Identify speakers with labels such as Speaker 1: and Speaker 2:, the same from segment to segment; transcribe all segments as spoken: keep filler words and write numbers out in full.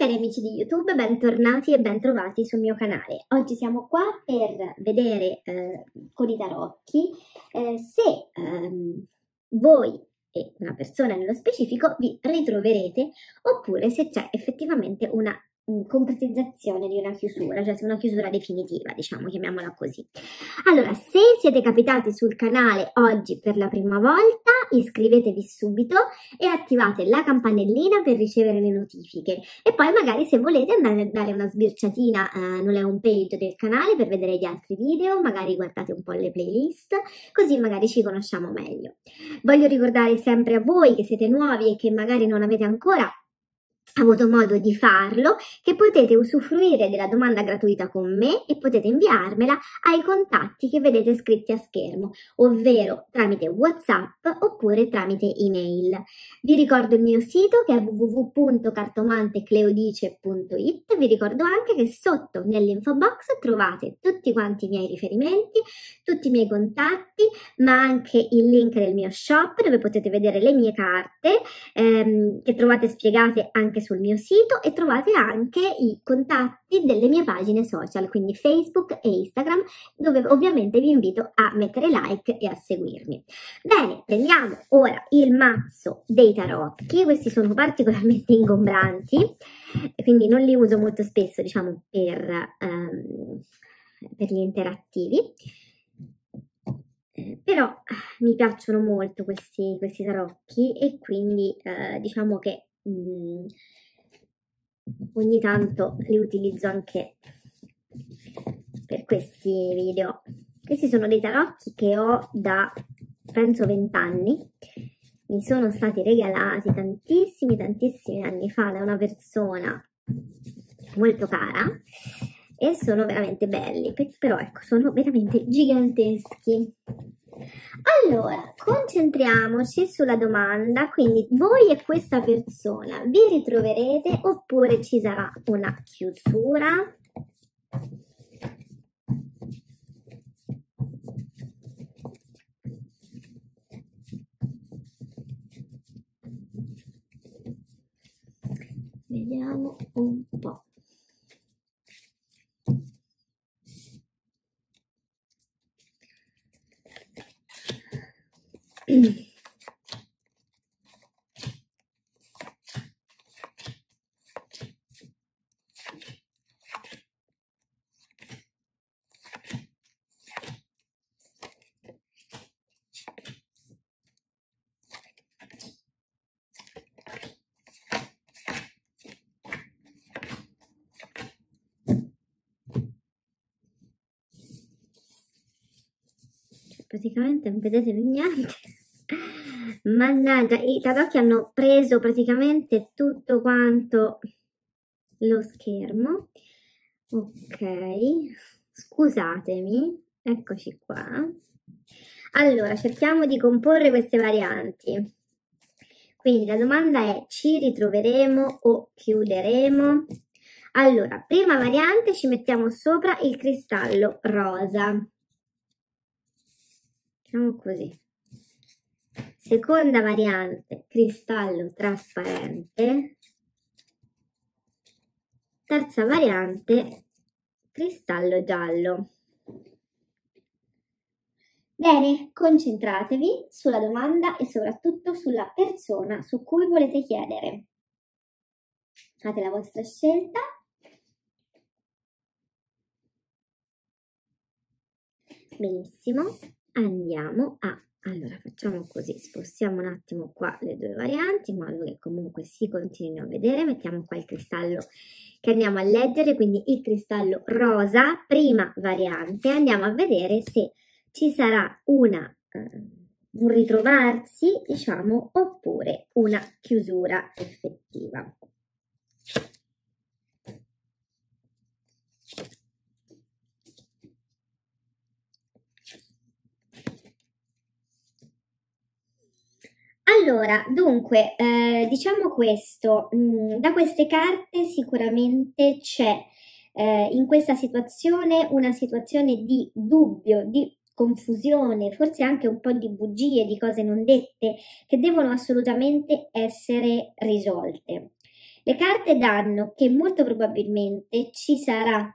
Speaker 1: Cari amici di YouTube, bentornati e bentrovati sul mio canale. Oggi siamo qua per vedere eh, con i tarocchi eh, se ehm, voi e una persona nello specifico vi ritroverete oppure se c'è effettivamente una um, concretizzazione di una chiusura, cioè una chiusura definitiva, diciamo, chiamiamola così. Allora, se siete capitati sul canale oggi per la prima volta, iscrivetevi subito e attivate la campanellina per ricevere le notifiche e poi magari se volete andare a dare una sbirciatina eh, nella home page del canale per vedere gli altri video, magari guardate un po' le playlist, così magari ci conosciamo meglio. Voglio ricordare sempre a voi che siete nuovi e che magari non avete ancora avuto modo di farlo, che potete usufruire della domanda gratuita con me e potete inviarmela ai contatti che vedete scritti a schermo, ovvero tramite WhatsApp oppure tramite email. Vi ricordo il mio sito che è w w w punto cartomantecleodice punto it, vi ricordo anche che sotto nell'info box trovate tutti quanti i miei riferimenti, tutti i miei contatti, ma anche il link del mio shop dove potete vedere le mie carte ehm, che trovate spiegate anche sul mio sito e trovate anche i contatti delle mie pagine social, quindi Facebook e Instagram, dove ovviamente vi invito a mettere like e a seguirmi. Bene, prendiamo ora il mazzo dei tarocchi. Questi sono particolarmente ingombranti, quindi non li uso molto spesso, diciamo, per, um, per gli interattivi. Però mi piacciono molto questi, questi tarocchi e quindi eh, diciamo che mh, ogni tanto li utilizzo anche per questi video. Questi sono dei tarocchi che ho da penso vent'anni, mi sono stati regalati tantissimi tantissimi anni fa da una persona molto cara e sono veramente belli, però ecco, sono veramente giganteschi. Allora, concentriamoci sulla domanda, quindi voi e questa persona vi ritroverete oppure ci sarà una chiusura? Vediamo un po'. Praticamente non vedete più niente. Mannaggia, i tarocchi hanno preso praticamente tutto quanto lo schermo. Ok, scusatemi, eccoci qua. Allora, cerchiamo di comporre queste varianti. Quindi la domanda è: ci ritroveremo o chiuderemo? Allora, prima variante, ci mettiamo sopra il cristallo rosa. Facciamo così. Seconda variante, cristallo trasparente. Terza variante, cristallo giallo. Bene, concentratevi sulla domanda e soprattutto sulla persona su cui volete chiedere. Fate la vostra scelta. Benissimo, andiamo a... Allora, facciamo così, spostiamo un attimo qua le due varianti, in modo che comunque si continuino a vedere. Mettiamo qua il cristallo che andiamo a leggere, quindi il cristallo rosa, prima variante. Andiamo a vedere se ci sarà una, eh, un ritrovarsi, diciamo, oppure una chiusura effettiva. Allora, dunque, eh, diciamo questo, mh, da queste carte sicuramente c'è eh, in questa situazione una situazione di dubbio, di confusione, forse anche un po' di bugie, di cose non dette, che devono assolutamente essere risolte. Le carte danno che molto probabilmente ci sarà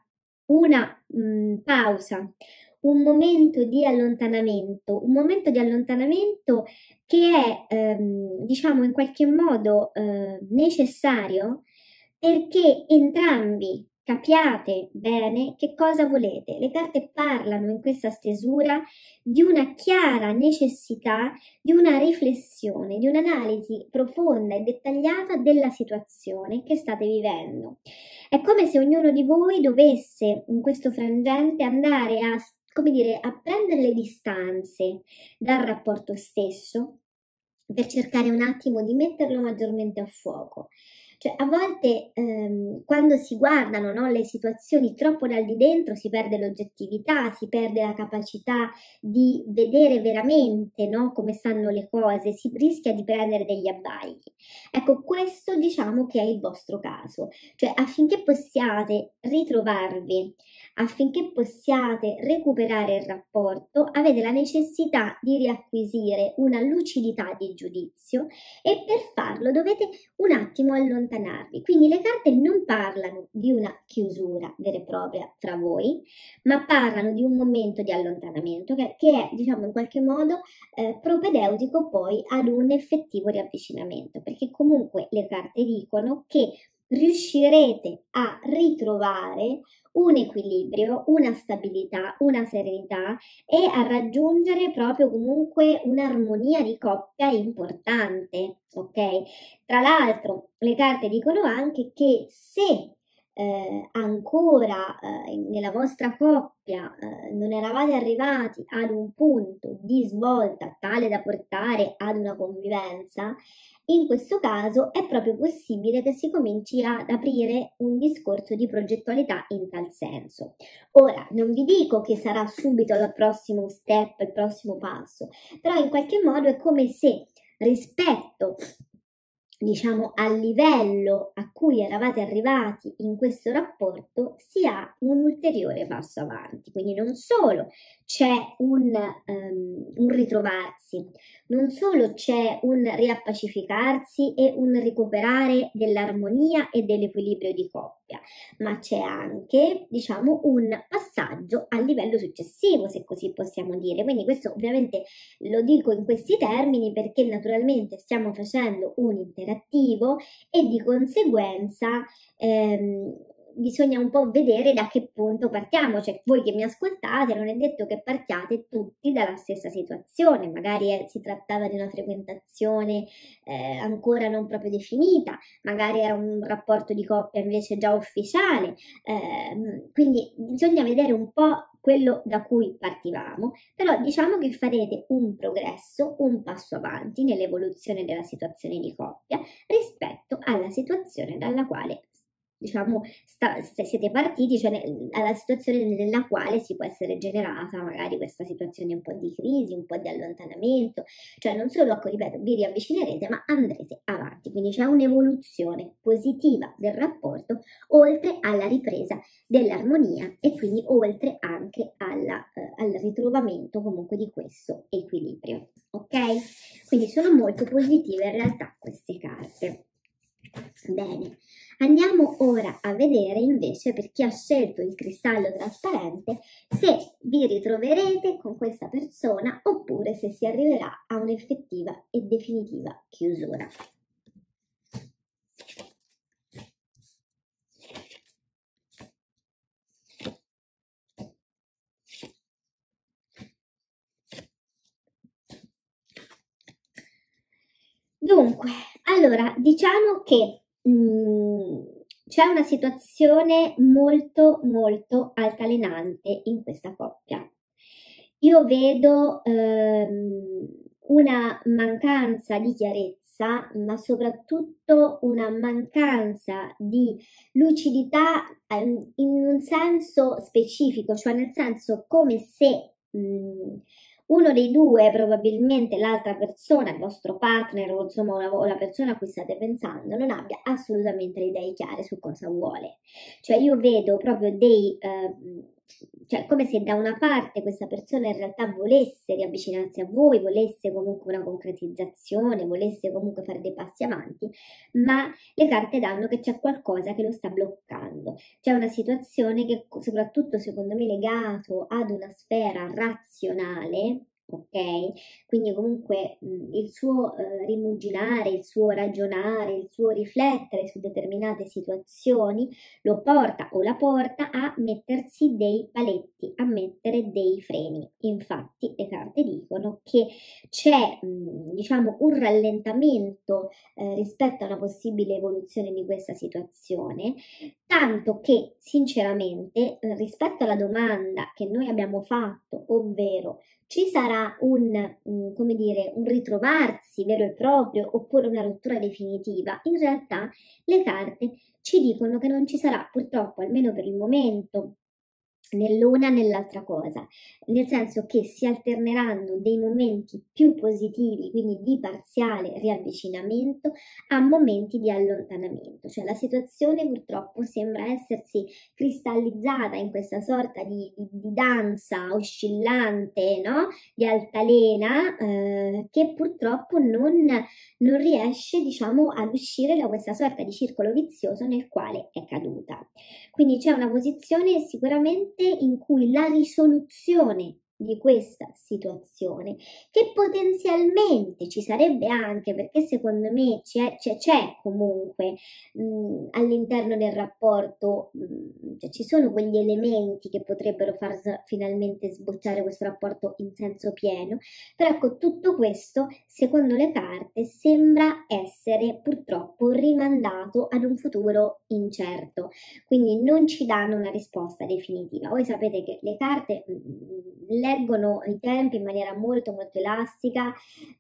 Speaker 1: una mh, pausa, un momento di allontanamento, un momento di allontanamento che è, ehm, diciamo, in qualche modo eh, necessario perché entrambi capiate bene che cosa volete. Le carte parlano in questa stesura di una chiara necessità, di una riflessione, di un'analisi profonda e dettagliata della situazione che state vivendo. È come se ognuno di voi dovesse in questo frangente andare a, come dire, a prendere le distanze dal rapporto stesso per cercare un attimo di metterlo maggiormente a fuoco. Cioè, a volte ehm, quando si guardano, no, le situazioni troppo dal di dentro si perde l'oggettività, si perde la capacità di vedere veramente, no, come stanno le cose, si rischia di prendere degli abbagli. Ecco, questo diciamo che è il vostro caso, cioè affinché possiate ritrovarvi, affinché possiate recuperare il rapporto, avete la necessità di riacquisire una lucidità di giudizio e per farlo dovete un attimo allontanarvi. Quindi le carte non parlano di una chiusura vera e propria tra voi, ma parlano di un momento di allontanamento che, che è, diciamo, in qualche modo eh, propedeutico poi ad un effettivo riavvicinamento, perché comunque le carte dicono che riuscirete a ritrovare un equilibrio, una stabilità, una serenità e a raggiungere proprio comunque un'armonia di coppia importante, ok? Tra l'altro le carte dicono anche che se eh, ancora eh, nella vostra coppia eh, non eravate arrivati ad un punto di svolta tale da portare ad una convivenza, in questo caso è proprio possibile che si cominci ad aprire un discorso di progettualità in tal senso. Ora, non vi dico che sarà subito il prossimo step, il prossimo passo, però in qualche modo è come se rispetto, diciamo, al livello a cui eravate arrivati in questo rapporto si ha un ulteriore passo avanti. Quindi non solo c'è un, um, un ritrovarsi, non solo c'è un riappacificarsi e un recuperare dell'armonia e dell'equilibrio di coppia, ma c'è anche, diciamo, un passaggio al livello successivo, se così possiamo dire. Quindi questo ovviamente lo dico in questi termini perché naturalmente stiamo facendo un interattivo e di conseguenza ehm, bisogna un po' vedere da che punto partiamo, cioè voi che mi ascoltate non è detto che partiate tutti dalla stessa situazione, magari eh, si trattava di una frequentazione eh, ancora non proprio definita, magari era un rapporto di coppia invece già ufficiale, eh, quindi bisogna vedere un po' quello da cui partivamo, però diciamo che farete un progresso, un passo avanti nell'evoluzione della situazione di coppia rispetto alla situazione dalla quale diciamo sta, siete partiti, cioè alla situazione nella quale si può essere generata magari questa situazione un po' di crisi, un po' di allontanamento, cioè non solo, ripeto, vi riavvicinerete ma andrete avanti, quindi c'è un'evoluzione positiva del rapporto oltre alla ripresa dell'armonia e quindi oltre anche alla, eh, al ritrovamento comunque di questo equilibrio, ok? Quindi sono molto positive in realtà queste carte. Bene, andiamo ora a vedere invece per chi ha scelto il cristallo trasparente se vi ritroverete con questa persona oppure se si arriverà a un'effettiva e definitiva chiusura. Dunque, allora, diciamo che mh, c'è una situazione molto molto altalenante in questa coppia. Io vedo ehm, una mancanza di chiarezza, ma soprattutto una mancanza di lucidità ehm, in un senso specifico, cioè nel senso come se mh, uno dei due, probabilmente l'altra persona, il vostro partner o insomma o la persona a cui state pensando, non abbia assolutamente le idee chiare su cosa vuole. Cioè io vedo proprio dei, eh, cioè come se da una parte questa persona in realtà volesse riavvicinarsi a voi, volesse comunque una concretizzazione, volesse comunque fare dei passi avanti, ma le carte danno che c'è qualcosa che lo sta bloccando. C'è una situazione che, soprattutto secondo me, legato ad una sfera razionale, ok? Quindi comunque mh, il suo eh, rimuginare, il suo ragionare, il suo riflettere su determinate situazioni lo porta o la porta a mettersi dei paletti, a mettere dei freni. Infatti le carte dicono che c'è mh, diciamo un rallentamento eh, rispetto a una possibile evoluzione di questa situazione, tanto che sinceramente eh, rispetto alla domanda che noi abbiamo fatto, ovvero ci sarà un, mh, come dire, un ritrovarsi vero e proprio oppure una rottura definitiva, in realtà le carte ci dicono che non ci sarà purtroppo, almeno per il momento, nell'una nell'altra cosa, nel senso che si alterneranno dei momenti più positivi, quindi di parziale riavvicinamento, a momenti di allontanamento, cioè la situazione purtroppo sembra essersi cristallizzata in questa sorta di, di, di danza oscillante, no? Di altalena, eh, che purtroppo non, non riesce, diciamo, ad uscire da questa sorta di circolo vizioso nel quale è caduta. Quindi c'è una posizione sicuramente in cui la risoluzione di questa situazione, che potenzialmente ci sarebbe anche, perché secondo me c'è, comunque all'interno del rapporto, mh, cioè ci sono quegli elementi che potrebbero far finalmente sbocciare questo rapporto in senso pieno, però ecco, tutto questo secondo le carte sembra essere purtroppo rimandato ad un futuro incerto, quindi non ci danno una risposta definitiva. Voi sapete che le carte mh, leggono i tempi in maniera molto molto elastica.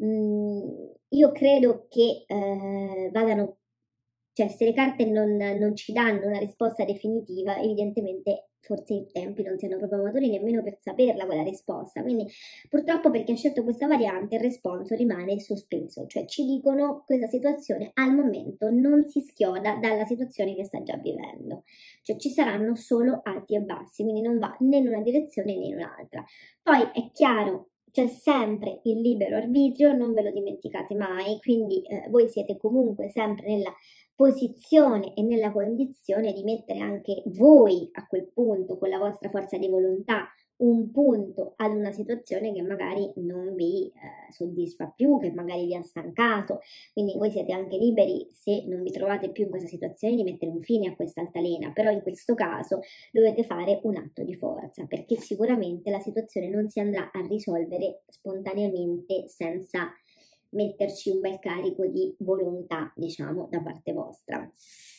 Speaker 1: mh, io credo che eh, vadano, cioè se le carte non, non ci danno una risposta definitiva, evidentemente forse i tempi non siano proprio maturi nemmeno per saperla quella risposta, quindi purtroppo per chi ha scelto questa variante il responso rimane sospeso, cioè ci dicono questa situazione al momento non si schioda dalla situazione che sta già vivendo, cioè ci saranno solo alti e bassi, quindi non va né in una direzione né in un'altra. Poi è chiaro, c'è sempre il libero arbitrio, non ve lo dimenticate mai, quindi eh, voi siete comunque sempre nella posizione e nella condizione di mettere anche voi a quel punto, con la vostra forza di volontà, un punto ad una situazione che magari non vi eh, soddisfa più, che magari vi ha stancato, quindi voi siete anche liberi, se non vi trovate più in questa situazione, di mettere un fine a questa altalena, però in questo caso dovete fare un atto di forza, perché sicuramente la situazione non si andrà a risolvere spontaneamente senza metterci un bel carico di volontà, diciamo, da parte vostra.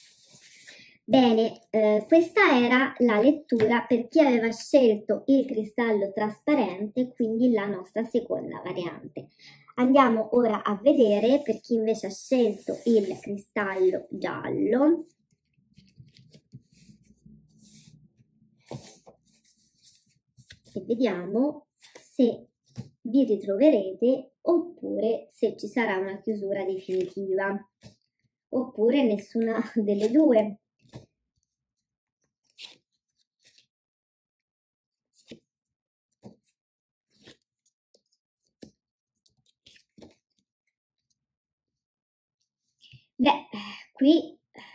Speaker 1: Bene, eh, questa era la lettura per chi aveva scelto il cristallo trasparente, quindi la nostra seconda variante. Andiamo ora a vedere per chi invece ha scelto il cristallo giallo. E vediamo se vi ritroverete oppure se ci sarà una chiusura definitiva, oppure nessuna delle due. Beh, qui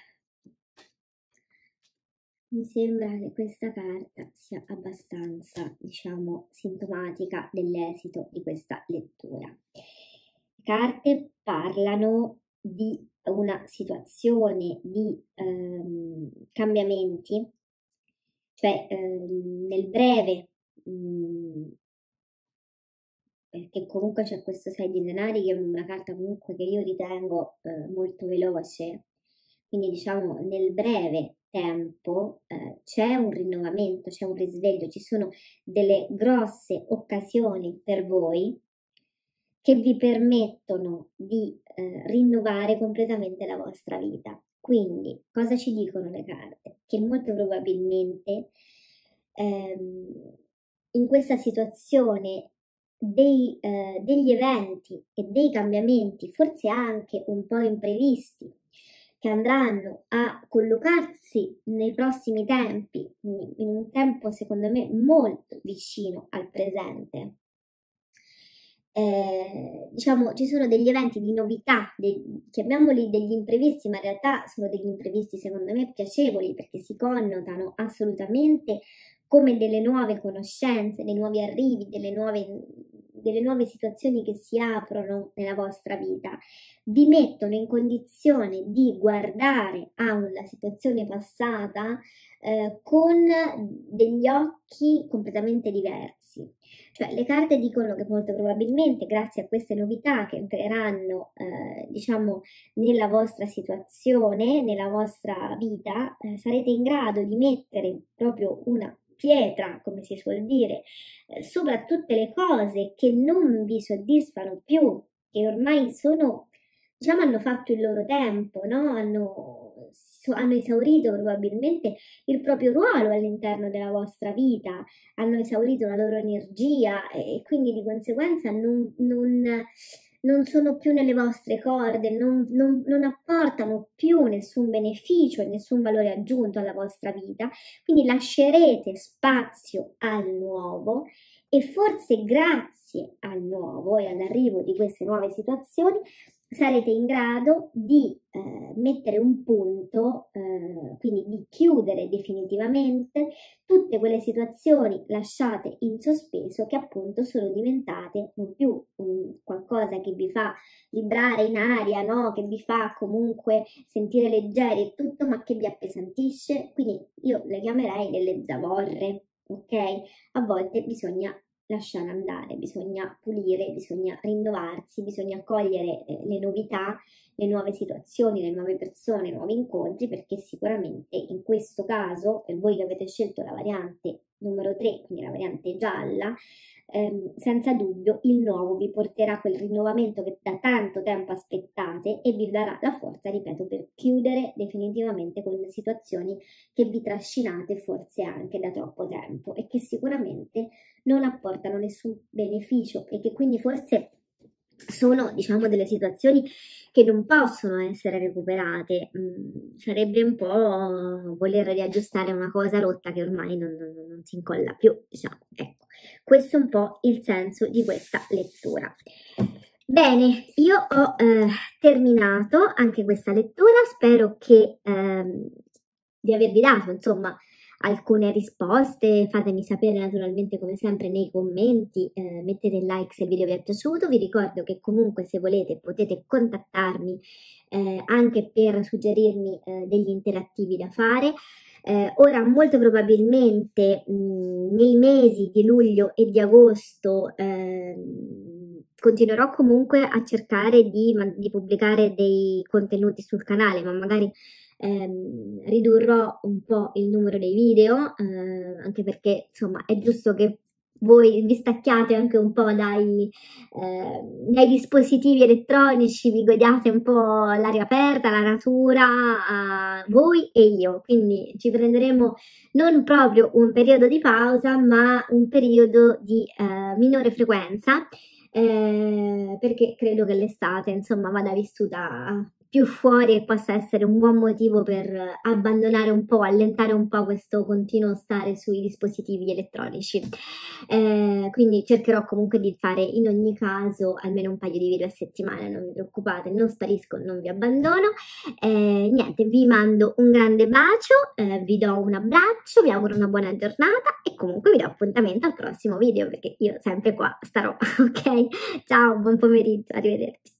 Speaker 1: mi sembra che questa carta sia abbastanza, diciamo, sintomatica dell'esito di questa lettura. Le carte parlano di una situazione di ehm, cambiamenti, cioè ehm, nel breve, mh, perché comunque c'è questo sei di denari che è una carta comunque che io ritengo eh, molto veloce, quindi diciamo nel breve tempo eh, c'è un rinnovamento, c'è un risveglio, ci sono delle grosse occasioni per voi che vi permettono di eh, rinnovare completamente la vostra vita. Quindi cosa ci dicono le carte? Che molto probabilmente ehm, in questa situazione dei, eh, degli eventi e dei cambiamenti, forse anche un po' imprevisti, che andranno a collocarsi nei prossimi tempi, quindi in un tempo secondo me molto vicino al presente. Eh, diciamo, ci sono degli eventi di novità, dei, chiamiamoli degli imprevisti, ma in realtà sono degli imprevisti secondo me piacevoli, perché si connotano assolutamente come delle nuove conoscenze, dei nuovi arrivi, delle nuove, delle nuove situazioni che si aprono nella vostra vita. Vi mettono in condizione di guardare a una situazione passata eh, con degli occhi completamente diversi. Cioè, le carte dicono che molto probabilmente, grazie a queste novità che entreranno, eh, diciamo, nella vostra situazione, nella vostra vita, eh, sarete in grado di mettere proprio una pietra, come si suol dire, eh, sopra tutte le cose che non vi soddisfano più, che ormai sono, diciamo, hanno fatto il loro tempo, no? Hanno, hanno esaurito probabilmente il proprio ruolo all'interno della vostra vita, hanno esaurito la loro energia e quindi di conseguenza non, non, non sono più nelle vostre corde, non, non, non apportano più nessun beneficio e nessun valore aggiunto alla vostra vita, quindi lascerete spazio al nuovo e forse grazie al nuovo e all'arrivo di queste nuove situazioni sarete in grado di eh, mettere un punto, eh, quindi di chiudere definitivamente tutte quelle situazioni lasciate in sospeso che appunto sono diventate non più um, qualcosa che vi fa vibrare in aria, no? Che vi fa comunque sentire leggeri e tutto, ma che vi appesantisce. Quindi io le chiamerei delle zavorre, ok? A volte bisogna lasciare andare, bisogna pulire, bisogna rinnovarsi, bisogna accogliere eh, le novità, le nuove situazioni, le nuove persone, i nuovi incontri, perché sicuramente in questo caso, per voi che avete scelto la variante numero tre, quindi la variante gialla, ehm, senza dubbio il nuovo vi porterà quel rinnovamento che da tanto tempo aspettate e vi darà la forza, ripeto, per chiudere definitivamente con le situazioni che vi trascinate forse anche da troppo tempo e che sicuramente non apportano nessun beneficio e che quindi forse sono, diciamo, delle situazioni che non possono essere recuperate. Mm, sarebbe un po' voler riaggiustare una cosa rotta che ormai non, non, non si incolla più, diciamo. Ecco, questo è un po' il senso di questa lettura. Bene, io ho eh, terminato anche questa lettura, spero che ehm, di avervi dato, insomma, alcune risposte. Fatemi sapere naturalmente come sempre nei commenti, eh, mettete il like se il video vi è piaciuto. Vi ricordo che comunque se volete potete contattarmi eh, anche per suggerirmi eh, degli interattivi da fare. Eh, ora molto probabilmente mh, nei mesi di luglio e di agosto eh, continuerò comunque a cercare di, di pubblicare dei contenuti sul canale, ma magari ehm, ridurrò un po' il numero dei video, eh, anche perché insomma è giusto che voi vi stacchiate anche un po' dai, eh, dai dispositivi elettronici, vi godiate un po' l'aria aperta, la natura, eh, voi e io, quindi ci prenderemo non proprio un periodo di pausa, ma un periodo di eh, minore frequenza, eh, perché credo che l'estate insomma vada vissuta più fuori e possa essere un buon motivo per abbandonare un po', allentare un po' questo continuo stare sui dispositivi elettronici. Eh, quindi cercherò comunque di fare in ogni caso almeno un paio di video a settimana, non vi preoccupate, non sparisco, non vi abbandono. Eh, niente, vi mando un grande bacio, eh, vi do un abbraccio, vi auguro una buona giornata e comunque vi do appuntamento al prossimo video perché io sempre qua starò, ok? Ciao, buon pomeriggio, arrivederci.